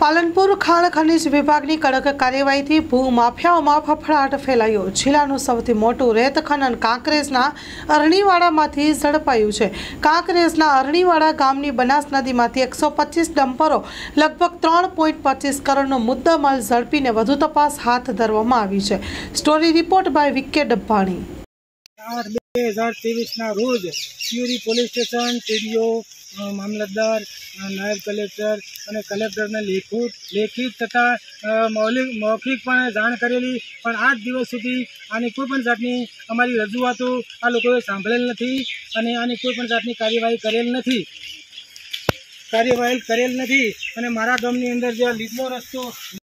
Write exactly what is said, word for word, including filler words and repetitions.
પાલનપુર ખાણ ખનીજ વિભાગની કડક કાર્યવાહીથી ભૂમાફિયાઓમાં ફફડાટ ફેલાયો। જિલ્લાનું સૌથી મોટું રેત ખનન કાંકરેજના અરણીવાડામાંથી ઝડપાયું છે। કાંકરેજના અરણીવાડા ગામની બનાસ નદીમાંથી એકસો પચીસ ડમ્પરો લગભગ ત્રણ પોઈન્ટ પચીસ કરોડનો મુદ્દામાલ ઝડપીને વધુ તપાસ હાથ ધરવામાં આવી છે। Story report by V K Dabbani. आठ बे हज़ार तेवीस रोज सियोरी पोलीस स्टेशन टीडीओ मामलतदार नायब कलेक्टर और कलेक्टर ने लेखित लेखित तथा मौलिक मौखिक पण जाण करेली, पण आठ दिवस सुधी आनी कोईपण जातनी अमारी रजूआतो आ लोकोए सांभळेल नथी अने आनी कोईपण जातनी कार्यवाही करेल नथी कार्यवाही करेल नथी अने मारा गामनी अंदर जे लीजनो रस्तो